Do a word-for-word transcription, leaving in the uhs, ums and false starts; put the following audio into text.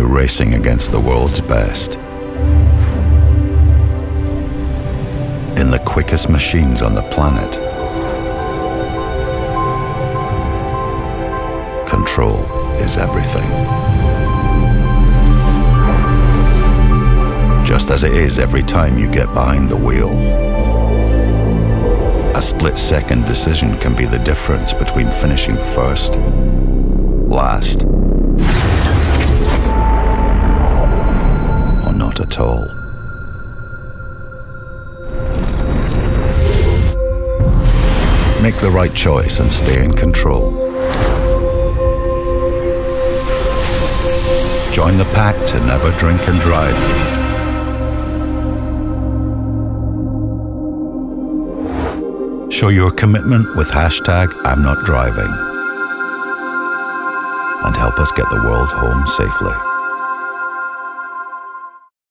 racing against the world's best. In the quickest machines on the planet, control is everything. Just as it is every time you get behind the wheel. A split-second decision can be the difference between finishing first, last, or not at all. Make the right choice and stay in control. Join the pack to never drink and drive. Show your commitment with hashtag I'm Not Driving and help us get the world home safely.